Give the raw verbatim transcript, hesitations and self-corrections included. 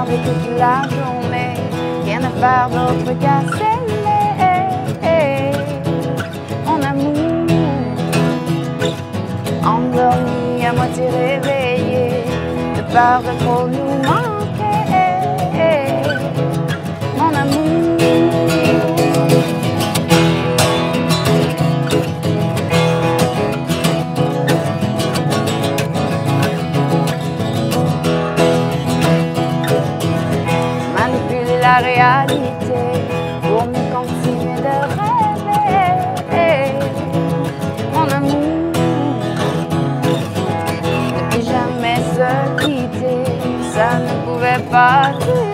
regarder toute la journée, rien à faire d'autre qu'à s'aimer. Mon amour, endormi, à moitié réveillé, de peur de trop nous manquer. Mon amour, manipuler la réalité pour mieux continuer de rêver. Mon amour, ne plus jamais se quitter, ça ne pouvait pas durer.